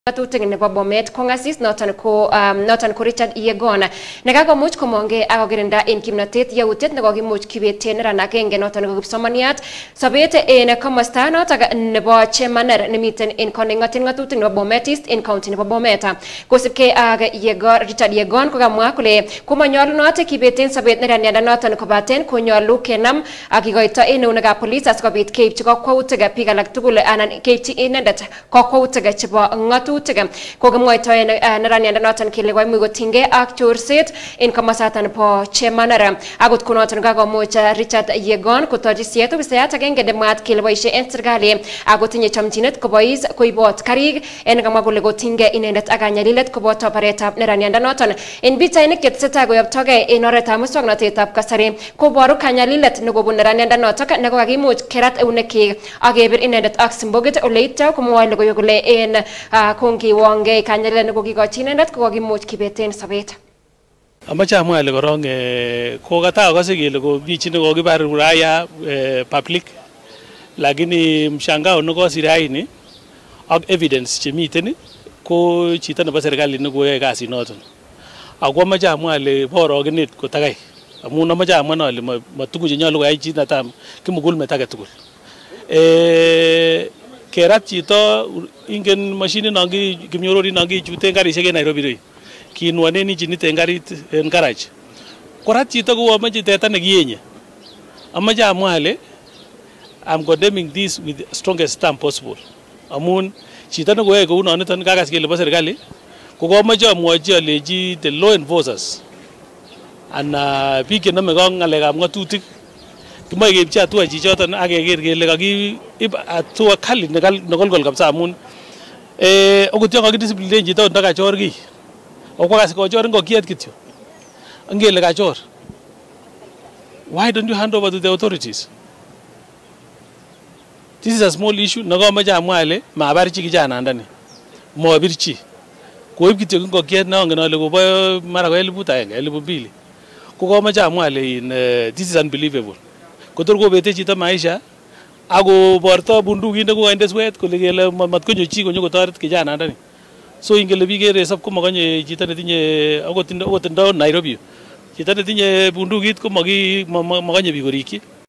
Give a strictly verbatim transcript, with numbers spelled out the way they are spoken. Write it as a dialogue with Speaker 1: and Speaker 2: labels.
Speaker 1: Ngatutik nebo Bomet kongasis noton ko um, noton ko Richard Yegon nekakomuch komonge ak kokirinda en kimnatet yautiet nekokimuch kibeten neran agenge noton ko kipsomaniat sobet en komosta noton nebo Chemaner nemiten en konengatin ngatutik nebo Bomet East en county nebo Bomet kosibke ak Yegon Richard Yegon kokamwa kole komanyolunot kibeten sobet neranianda noton kobaten konyolu kenam ak kikoito en eunekab police asikobit keipchi kokwautik biik alak tugul anan keipchi inendet kokwautik chebo ngatutik kokimwoitoen neranianda noton kele koimuch kotinygei ak chorset en komosatan bo Chemaner akot konoton kakomuch Richard Yegon kotochi siet ofisayat agenge nemwaat kele boisie en serikali ako tinye chomchinet kobois koibot karik en kamwa kole kotinygei inendet ak kanyalilet koboto baretab neranianda noton en pichainik chetesetai koyoptogei en oretab muswoknotetab kasari koboru kanyalilet nekobun neranianda noton nekokakimuch kerat eunekyik ak kebir inendet ak simbokit ole ityo komwoe logoiwek kole en kongiwonge kanyalilet nekokikochi inendet kokokimuch kibeten sobet.
Speaker 2: Amache amwa ale korong kokata akose kele komi chi nekokibar raia public lakini mshangao nekosir raini ak evidence chemiten ko chito nebo serikali nekoyoe kasit noton. Ako amache amwa ale borokenet kotakai amun amache amwa ale matugun chenyolu koyai chi netam kimugul met age tugul. Eh kerat chito ingen machine nangi kimnyorori nangi chuten karishek en Nairobi roi kinwanen injinit en karit en garage korat chito ko amache teta nekiyenye. Amache amwa ale I'm condemning this with the strongest stamp possible amun chito nekoyoe kou noniton kakas kele bo serikali ko komache amwochi aleji the law enforcers ana biik chenome ko ngalekab ngatutik kimoe keipchi hatua chichoton ak keker kele kakiib hatua kali nekolkol kabisa amun eh okot yon kakidiscipline chito ndakachor kiy okwakas kochor ngokiet kityo ngele kachor, why don't you hand over to the authorities? This is a small issue nekomoche amwa ale mabarchi kijana ndani mobirchi koib kityo ngokiet neongen ale kobo mara ko eliput agenge eliput mbili ko komoche amwa ale this is unbelievable. Kotor kobete chito maisha ako borto bundukit nekoinde swet kole kele matkonyo chi konyo kotoret kijana ndani. So ingele biik keresop komakonye chito netinye akot ndo Nairobi chito netinye bundukit ko makonye biik korikyi.